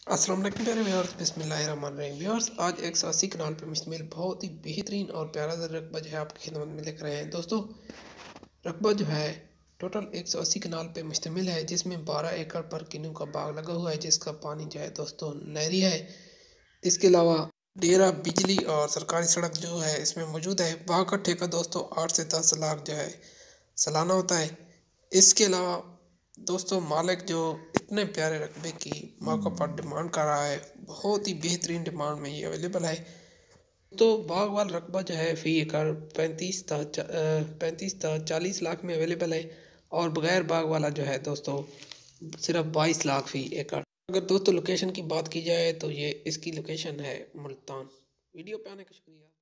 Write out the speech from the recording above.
अस्सलाम वालेकुम प्यारे व्यूअर्स, बिस्मिल्लाहिर्रहमानिर्रहीम। व्यूअर्स, आज 180 कनाल पर मुश्तमिल बहुत ही बेहतरीन और प्यारा सा रकबा जो है आपकी खिदमत में लेकर आए हैं। दोस्तों, रकबा जो है टोटल 180 कनाल पे मुश्तमिल है, जिसमें 12 एकड़ पर किन्नू का बाग लगा हुआ है, जिसका पानी जो है दोस्तों नहरी है। इसके अलावा डेरा, बिजली और सरकारी सड़क जो है इसमें मौजूद है। बाग का ठेका दोस्तों 8 से 10 लाख जो है सालाना होता है। इसके अलावा दोस्तों मालिक जो इतने प्यारे रकबे की मौका पर डिमांड कर रहा है, बहुत ही बेहतरीन डिमांड में ये अवेलेबल है। तो बाग वाला रकबा जो है फ़ी एकड़ 35 लाख में अवेलेबल है, और बगैर बाग वाला जो है दोस्तों सिर्फ 22 लाख फ़ी एकड़। अगर दोस्तों लोकेशन की बात की जाए तो ये इसकी लोकेशन है मुल्तान। वीडियो पे आने का शुक्रिया।